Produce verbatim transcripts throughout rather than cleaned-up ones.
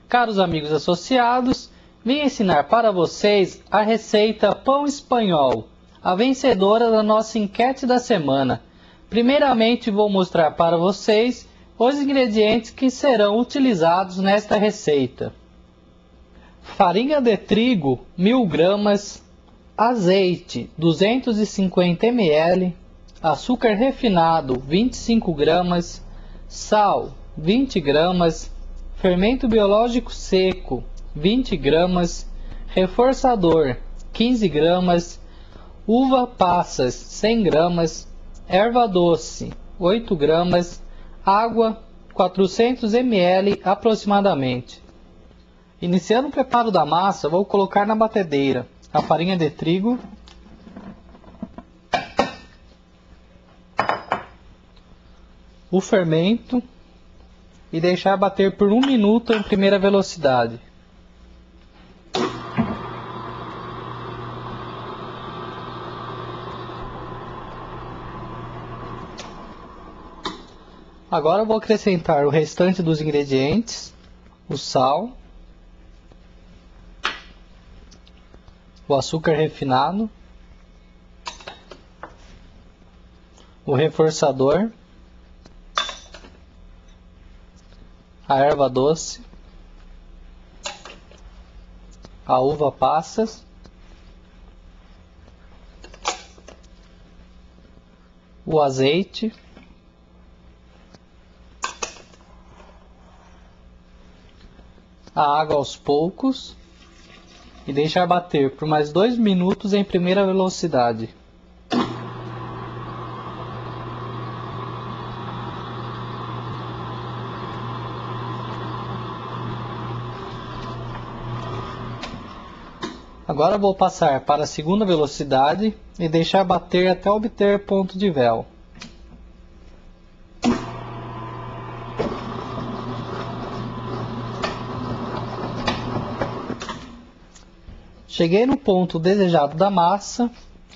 Caros amigos associados, vim ensinar para vocês a receita pão espanhol, a vencedora da nossa enquete da semana. Primeiramente vou mostrar para vocês os ingredientes que serão utilizados nesta receita. Farinha de trigo, mil gramas, azeite, duzentos e cinquenta mililitros, açúcar refinado, vinte e cinco gramas, sal, vinte gramas, fermento biológico seco, vinte gramas, reforçador, quinze gramas, uva passas, cem gramas, erva doce, oito gramas, água, quatrocentos mililitros aproximadamente. Iniciando o preparo da massa, vou colocar na batedeira a farinha de trigo, o fermento e deixar bater por um minuto em primeira velocidade. Agora eu vou acrescentar o restante dos ingredientes, o sal, o açúcar refinado, o reforçador, a erva doce, a uva passas, o azeite, a água aos poucos e deixar bater por mais dois minutos em primeira velocidade. Agora vou passar para a segunda velocidade e deixar bater até obter ponto de véu. Cheguei no ponto desejado da massa.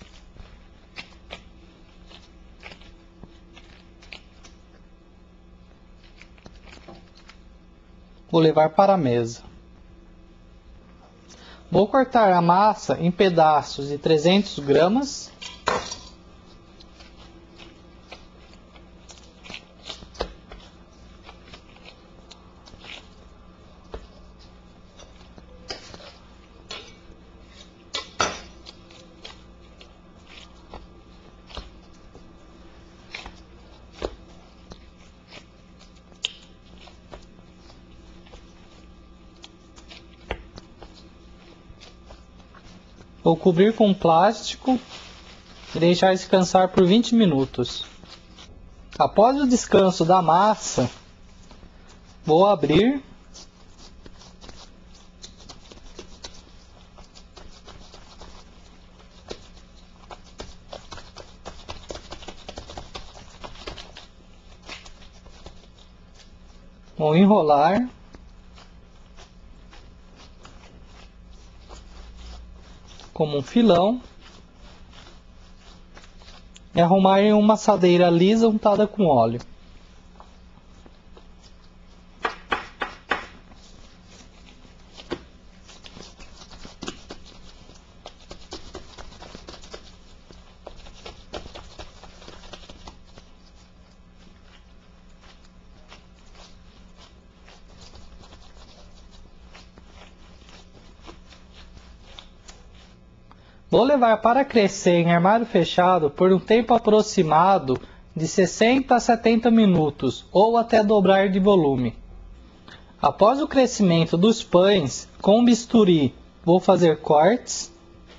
Vou levar para a mesa. Vou cortar a massa em pedaços de trezentos gramas. Vou cobrir com plástico e deixar descansar por vinte minutos. Após o descanso da massa, vou abrir vou enrolar como um filão e arrumar em uma assadeira lisa untada com óleo. Vou levar para crescer em armário fechado por um tempo aproximado de sessenta a setenta minutos ou até dobrar de volume. Após o crescimento dos pães, com bisturi, vou fazer cortes.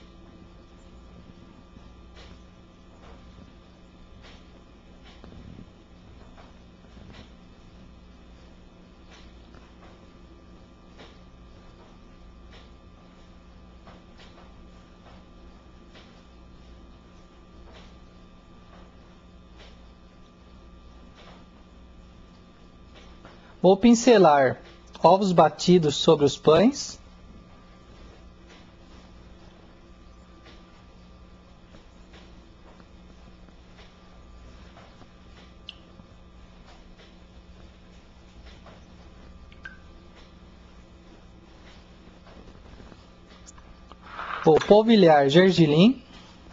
Vou pincelar ovos batidos sobre os pães. ou polvilhar gergelim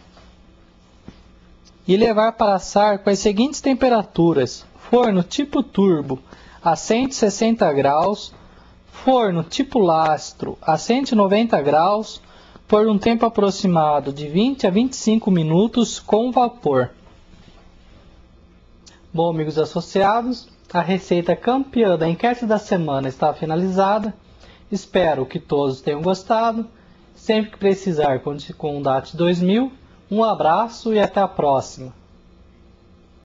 e levar para assar com as seguintes temperaturas: forno tipo turbo a cento e sessenta graus, forno tipo lastro a cento e noventa graus, por um tempo aproximado de vinte a vinte e cinco minutos com vapor. Bom, amigos associados, a receita campeã da enquete da semana está finalizada. Espero que todos tenham gostado. Sempre que precisar, conte com o D A T dois mil. Um abraço e até a próxima!